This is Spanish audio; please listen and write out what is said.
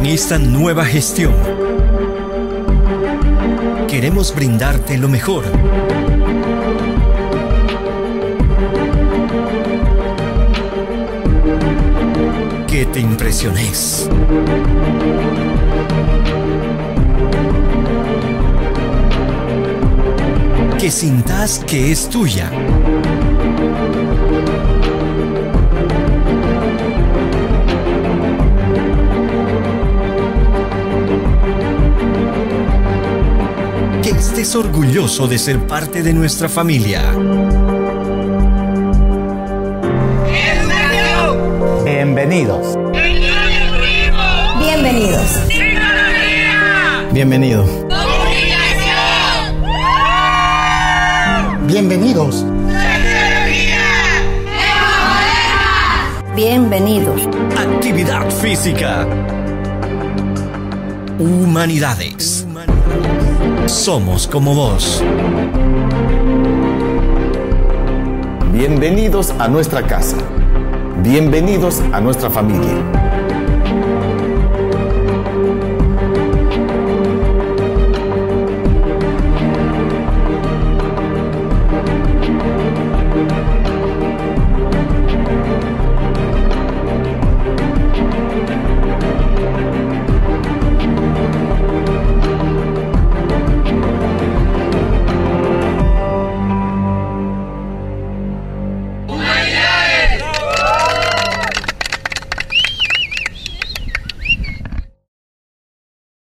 esta nueva gestión, queremos brindarte lo mejor. Que te impresiones. Que sintas que es tuya. Que estés orgulloso de ser parte de nuestra familia. Bienvenidos. Bienvenidos. Bienvenido. Bienvenidos. Bienvenidos. Actividad física. Humanidades. Somos como vos. Bienvenidos a nuestra casa. Bienvenidos a nuestra familia.